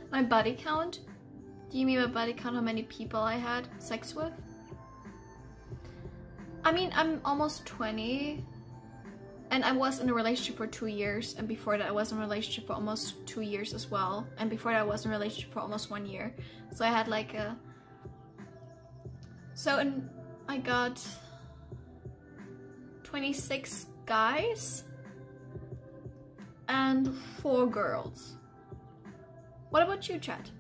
My body count? Do you mean my body count, how many people I had sex with? I mean, I'm almost 20 and I was in a relationship for 2 years, and before that I was in a relationship for almost 2 years as well, and before that I was in a relationship for almost 1 year. So I had like a... I got 26 guys and 4 girls. What about you, chat?